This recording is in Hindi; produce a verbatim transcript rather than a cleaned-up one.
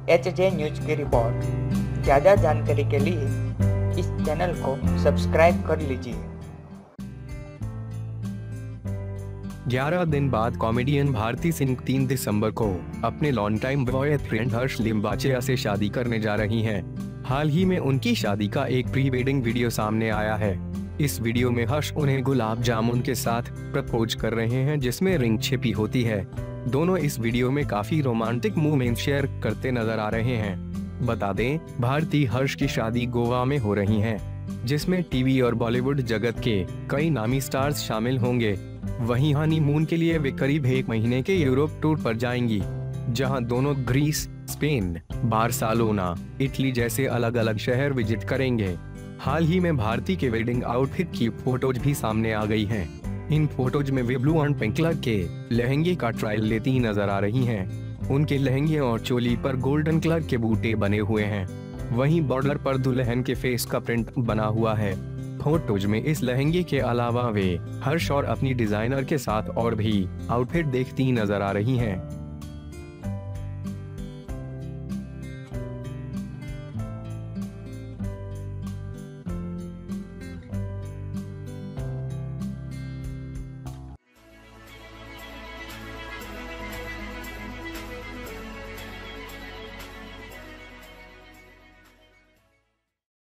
एच जे न्यूज की रिपोर्ट। ज़्यादा जानकारी के लिए इस चैनल को सब्सक्राइब कर लीजिए। ग्यारह दिन बाद कॉमेडियन भारती सिंह तीन दिसंबर को अपने long time boyfriend Harsh Limbachiya से शादी करने जा रही हैं। हाल ही में उनकी शादी का एक प्री वेडिंग वीडियो सामने आया है। इस वीडियो में हर्ष उन्हें गुलाब जामुन के साथ प्रपोज कर रहे हैं, जिसमें रिंग छिपी होती है। दोनों इस वीडियो में काफी रोमांटिक मोमेंट शेयर करते नजर आ रहे हैं। बता दें, भारती हर्ष की शादी गोवा में हो रही है, जिसमें टीवी और बॉलीवुड जगत के कई नामी स्टार्स शामिल होंगे। वहीं हनीमून के लिए वे करीब एक महीने के यूरोप टूर पर जाएंगी, जहां दोनों ग्रीस, स्पेन, बार्सिलोना, इटली जैसे अलग अलग शहर विजिट करेंगे। हाल ही में भारती के वेडिंग आउटफिट की फोटोज भी सामने आ गई हैं। इन फोटोज में वे ब्लू एंड पिंक कलर के लहंगे का ट्रायल लेती नजर आ रही हैं। उनके लहंगे और चोली पर गोल्डन कलर के बूटे बने हुए हैं। वहीं बॉर्डर पर दुल्हन के फेस का प्रिंट बना हुआ है। फोटोज में इस लहंगे के अलावा वे हर्ष और अपनी डिजाइनर के साथ और भी आउटफिट देखती नजर आ रही हैं।